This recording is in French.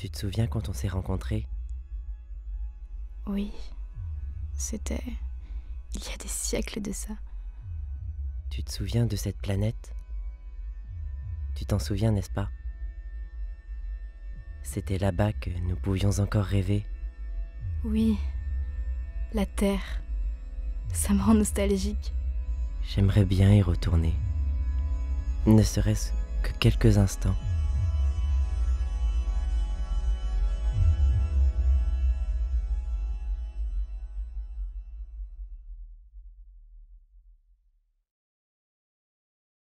Tu te souviens quand on s'est rencontrés? Oui, c'était il y a des siècles de ça. Tu te souviens de cette planète? Tu t'en souviens, n'est-ce pas? C'était là-bas que nous pouvions encore rêver. Oui, la Terre, ça me rend nostalgique. J'aimerais bien y retourner. Ne serait-ce que quelques instants.